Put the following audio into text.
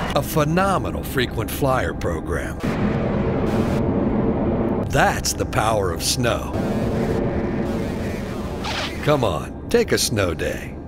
A phenomenal frequent flyer program. That's the power of snow. Come on, take a snow day.